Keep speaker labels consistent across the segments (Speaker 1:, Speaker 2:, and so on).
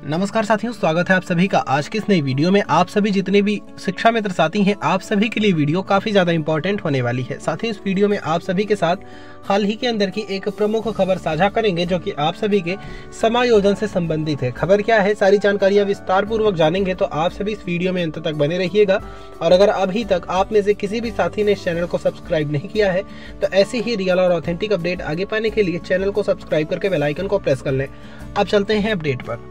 Speaker 1: नमस्कार साथियों, स्वागत है आप सभी का आज की इस नई वीडियो में। आप सभी जितने भी शिक्षा मित्र साथी हैं, आप सभी के लिए वीडियो काफी ज्यादा इंपॉर्टेंट होने वाली है। साथियों, इस वीडियो में आप सभी के साथ हाल ही के अंदर की एक प्रमुख खबर साझा करेंगे जो कि आप सभी के समायोजन से संबंधित है। खबर क्या है, सारी जानकारियां विस्तार पूर्वक जानेंगे, तो आप सभी इस वीडियो में अंत तक बने रहिएगा। और अगर अभी तक आप में से किसी भी साथी ने इस चैनल को सब्सक्राइब नहीं किया है तो ऐसी ही रियल और ऑथेंटिक अपडेट आगे पाने के लिए चैनल को सब्सक्राइब करके बेल आइकन को प्रेस कर लें। अब चलते हैं अपडेट पर।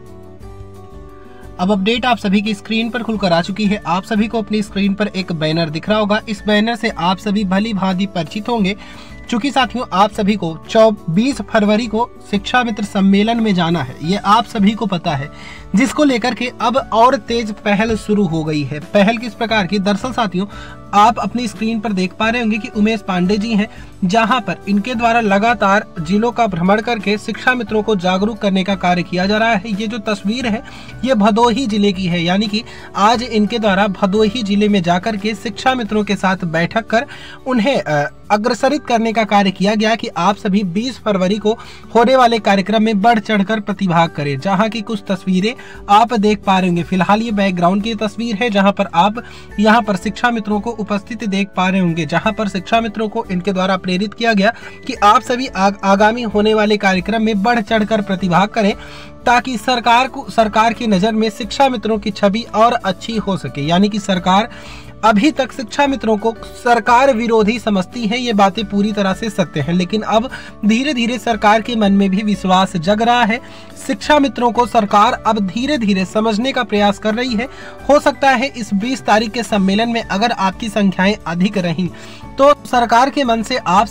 Speaker 1: अब अपडेट आप सभी की स्क्रीन पर खुलकर आ चुकी है। आप सभी को अपनी स्क्रीन पर एक बैनर दिख रहा होगा। इस बैनर से आप सभी भली भांति परिचित होंगे, चूंकि साथियों आप सभी को 20 फरवरी को शिक्षा मित्र सम्मेलन में जाना है, ये आप सभी को पता है, जिसको लेकर के अब और तेज पहल शुरू हो गई है। पहल किस प्रकार की? दरअसल साथियों आप अपनी स्क्रीन पर देख पा रहे होंगे कि उमेश पांडे जी हैं, जहां पर इनके द्वारा लगातार जिलों का भ्रमण करके शिक्षा मित्रों को जागरूक करने का कार्य किया जा रहा है। ये जो तस्वीर है ये भदोही जिले की है, यानी कि आज इनके द्वारा भदोही जिले में जाकर के शिक्षा मित्रों के साथ बैठक कर उन्हें अग्रसरित करने का कार्य किया गया कि आप सभी 20 फरवरी को होने वाले कार्यक्रम में बढ़ चढ़कर प्रतिभाग करें। जहां की कुछ तस्वीरें आप देख पा रहे होंगे। फिलहाल ये बैकग्राउंड की तस्वीर है जहां पर आप यहां पर शिक्षा मित्रों को उपस्थित देख पा रहे होंगे, जहां पर शिक्षा मित्रों को इनके द्वारा प्रेरित किया गया कि आप सभी आगामी होने वाले कार्यक्रम में बढ़ चढ़कर प्रतिभाग करें, ताकि सरकार की नजर में शिक्षा मित्रों की छवि और अच्छी हो सके। यानी कि सरकार अभी तक शिक्षा मित्रों को सरकार विरोधी समझती है, ये बातें पूरी तरह से सत्य हैं, लेकिन अब धीरे धीरे सरकार के मन में भी विश्वास जग रहा है। शिक्षा मित्रों को सरकार अब धीरे धीरे समझने का प्रयास कर रही है। हो सकता है इस 20 तारीख के सम्मेलन में अगर आपकी संख्याएं अधिक रहीं तो सरकार के मन से आप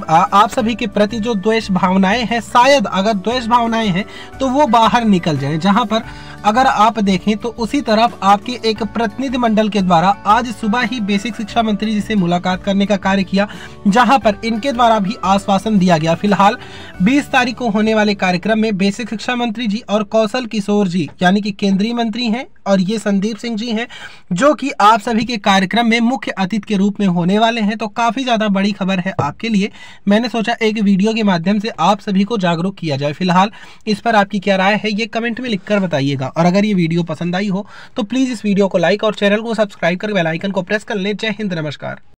Speaker 1: सभी के प्रति जो द्वेष भावनाएं हैं, शायद अगर द्वेष भावनाएं हैं तो वो बाहर निकल जाए। जहां पर अगर आप देखें तो उसी तरफ आपके एक प्रतिनिधि मंडल के द्वारा आज सुबह ही बेसिक शिक्षा मंत्री जी से मुलाकात करने का कार्य किया, जहां पर इनके द्वारा भी आश्वासन दिया गया। फिलहाल 20 तारीख को होने वाले कार्यक्रम में बेसिक शिक्षा मंत्री जी और कौशल किशोर जी यानी कि केंद्रीय मंत्री हैं और ये संदीप सिंह जी हैं, जो कि आप सभी के कार्यक्रम में मुख्य अतिथि के रूप में होने वाले हैं। तो काफी ज्यादा बड़ी खबर है आपके लिए। मैंने सोचा एक वीडियो के माध्यम से आप सभी को जागरूक किया जाए। फिलहाल इस पर आपकी क्या राय है ये कमेंट में लिखकर बताइएगा। और अगर ये वीडियो पसंद आई हो तो प्लीज इस वीडियो को लाइक और चैनल को सब्सक्राइब कर बेल आइकन को प्रेस कर लें। जय हिंद, नमस्कार।